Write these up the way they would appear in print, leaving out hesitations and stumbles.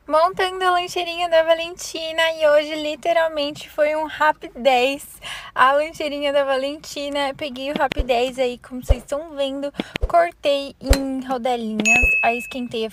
Montando a lancheirinha da Valentina e hoje literalmente foi um Rapidez. A lancheirinha da Valentina, peguei o Rapidez aí, como vocês estão vendo, cortei em rodelinhas, aí esquentei,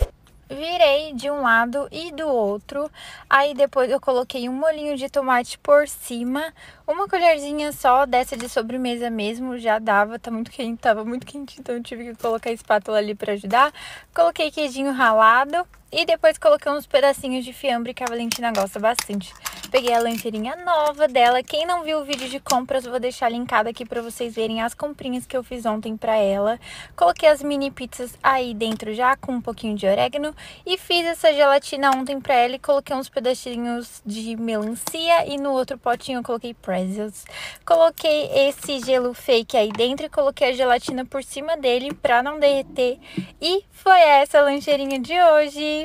virei de um lado e do outro. Aí depois eu coloquei um molhinho de tomate por cima, uma colherzinha só dessa de sobremesa mesmo, já dava, tá muito quente, tava muito quente, então eu tive que colocar a espátula ali pra ajudar. Coloquei queijinho ralado. E depois coloquei uns pedacinhos de fiambre que a Valentina gosta bastante. Peguei a lancheirinha nova dela. Quem não viu o vídeo de compras, eu vou deixar linkado aqui pra vocês verem as comprinhas que eu fiz ontem pra ela. Coloquei as mini pizzas aí dentro já, com um pouquinho de orégano. E fiz essa gelatina ontem pra ela e coloquei uns pedacinhos de melancia. E no outro potinho eu coloquei pretzels. Coloquei esse gelo fake aí dentro e coloquei a gelatina por cima dele pra não derreter. E foi essa a lancheirinha de hoje.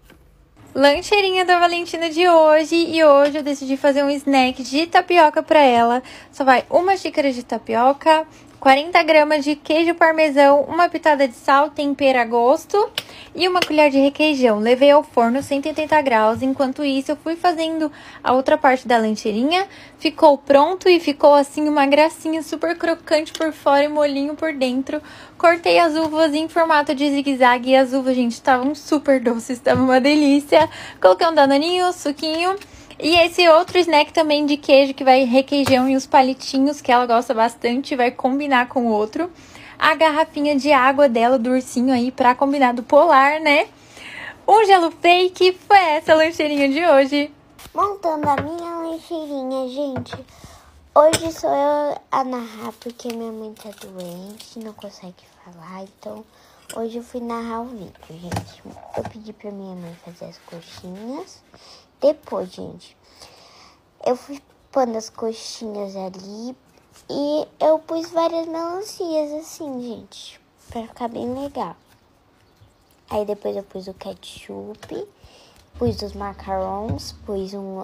Lancheirinha da Valentina de hoje. E hoje eu decidi fazer um snack de tapioca pra ela. Só vai uma xícara de tapioca, 40 gramas de queijo parmesão, uma pitada de sal, tempero a gosto e uma colher de requeijão. Levei ao forno 180 graus. Enquanto isso, eu fui fazendo a outra parte da lancheirinha. Ficou pronto e ficou assim uma gracinha, super crocante por fora e molinho por dentro. Cortei as uvas em formato de zigue-zague e as uvas, gente, estavam super doces, estava uma delícia. Coloquei um danoninho, suquinho. E esse outro snack também de queijo, que vai requeijão e os palitinhos, que ela gosta bastante, vai combinar com o outro. A garrafinha de água dela, do ursinho aí, pra combinar do polar, né? Um gelo fake, foi essa a lancheirinha de hoje. Montando a minha lancheirinha, gente. Hoje sou eu a narrar, porque minha mãe tá doente, não consegue falar, então hoje eu fui narrar o vídeo, gente. Eu pedi pra minha mãe fazer as coxinhas. Depois, gente, eu fui pondo as coxinhas ali e eu pus várias melancias assim, gente, pra ficar bem legal. Aí depois eu pus o ketchup, pus os macarons, pus um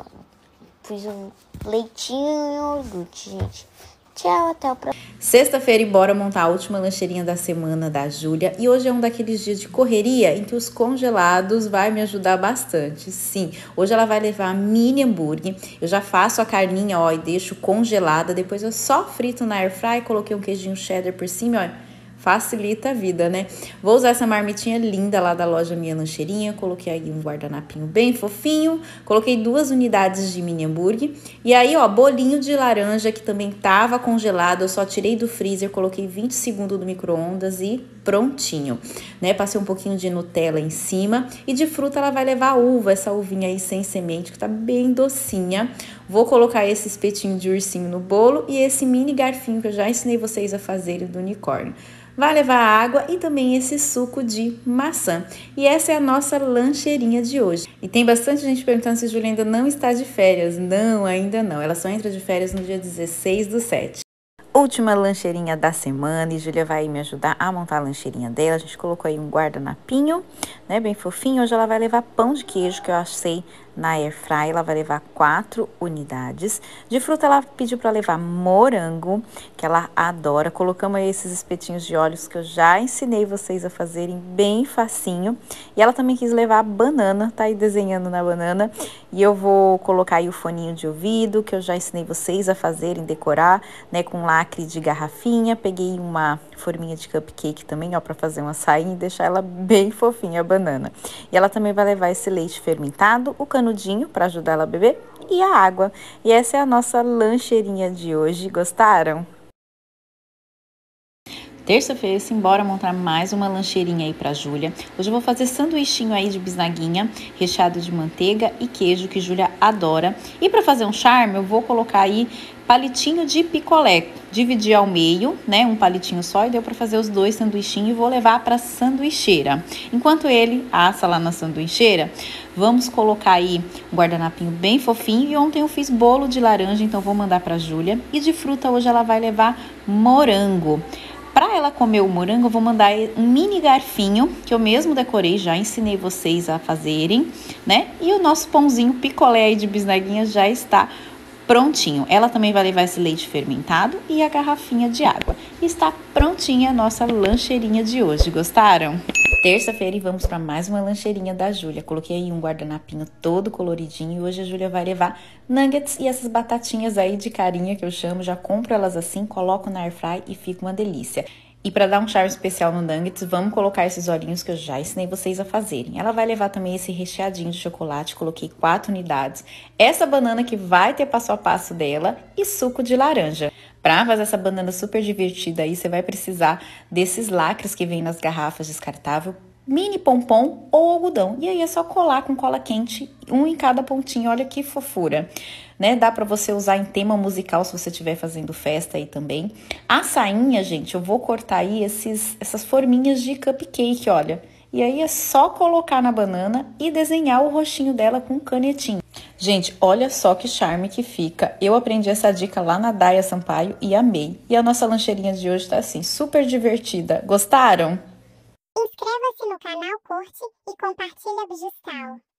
leitinho e um iogurte, gente. Tchau, até o próximo. Sexta-feira e bora montar a última lancheirinha da semana da Júlia. E hoje é um daqueles dias de correria em que os congelados vai me ajudar bastante. Sim, hoje ela vai levar mini hambúrguer. Eu já faço a carninha, ó, e deixo congelada. Depois eu só frito na airfry, coloquei um queijinho cheddar por cima, ó. Facilita a vida, né? Vou usar essa marmitinha linda lá da loja Minha Lancheirinha. Coloquei aí um guardanapinho bem fofinho. Coloquei 2 unidades de mini hambúrguer. E aí, ó, bolinho de laranja que também tava congelado. Eu só tirei do freezer, coloquei 20 segundos no micro-ondas e prontinho, né? Passei um pouquinho de Nutella em cima. E de fruta ela vai levar uva, essa uvinha aí sem semente, que tá bem docinha. Vou colocar esse espetinho de ursinho no bolo e esse mini garfinho que eu já ensinei vocês a fazerem do unicórnio. Vai levar água e também esse suco de maçã. E essa é a nossa lancheirinha de hoje. E tem bastante gente perguntando se a Júlia ainda não está de férias. Não, ainda não. Ela só entra de férias no dia 16/7. Última lancheirinha da semana e Júlia vai me ajudar a montar a lancheirinha dela. A gente colocou aí um guardanapinho, né, bem fofinho. Hoje ela vai levar pão de queijo que eu assei na airfry. Ela vai levar 4 unidades. De fruta ela pediu para levar morango, que ela adora. Colocamos aí esses espetinhos de óleos que eu já ensinei vocês a fazerem bem facinho. E ela também quis levar banana, tá aí desenhando na banana. E eu vou colocar aí o foninho de ouvido, que eu já ensinei vocês a fazerem, decorar, né, com lacre de garrafinha. Peguei uma forminha de cupcake também, ó, pra fazer uma sainha e deixar ela bem fofinha, a banana. E ela também vai levar esse leite fermentado, o canudinho para ajudar ela a beber e a água. E essa é a nossa lancheirinha de hoje. Gostaram? Terça-feira, simbora montar mais uma lancheirinha aí pra Júlia. Hoje eu vou fazer sanduichinho aí de bisnaguinha, recheado de manteiga e queijo, que Júlia adora. E pra fazer um charme, eu vou colocar aí palitinho de picolé. Dividir ao meio, né, um palitinho só, e deu pra fazer os 2 sanduichinhos e vou levar pra sanduicheira. Enquanto ele assa lá na sanduicheira, vamos colocar aí um guardanapinho bem fofinho. E ontem eu fiz bolo de laranja, então vou mandar pra Júlia. E de fruta hoje ela vai levar morango. Para ela comer o morango, eu vou mandar um mini garfinho, que eu mesmo decorei, já ensinei vocês a fazerem, né? E o nosso pãozinho picolé aí de bisnaguinha já está prontinho. Ela também vai levar esse leite fermentado e a garrafinha de água. E está prontinha a nossa lancheirinha de hoje. Gostaram? Terça-feira e vamos para mais uma lancheirinha da Júlia. Coloquei aí um guardanapinho todo coloridinho e hoje a Júlia vai levar nuggets e essas batatinhas aí de carinha que eu chamo. Já compro elas assim, coloco na airfry e fica uma delícia. E para dar um charme especial no nuggets, vamos colocar esses olhinhos que eu já ensinei vocês a fazerem. Ela vai levar também esse recheadinho de chocolate, coloquei 4 unidades. Essa banana que vai ter passo a passo dela e suco de laranja. Para fazer essa banana super divertida aí, você vai precisar desses lacres que vem nas garrafas descartável, mini pompom ou algodão. E aí é só colar com cola quente, um em cada pontinho, olha que fofura. Né? Dá para você usar em tema musical se você estiver fazendo festa aí também. A sainha, gente, eu vou cortar aí essas forminhas de cupcake, olha. E aí é só colocar na banana e desenhar o rostinho dela com canetinha. Gente, olha só que charme que fica. Eu aprendi essa dica lá na Daia Sampaio e amei. E a nossa lancheirinha de hoje tá assim, super divertida. Gostaram? Inscreva-se no canal, curte e compartilha a Bjuscal.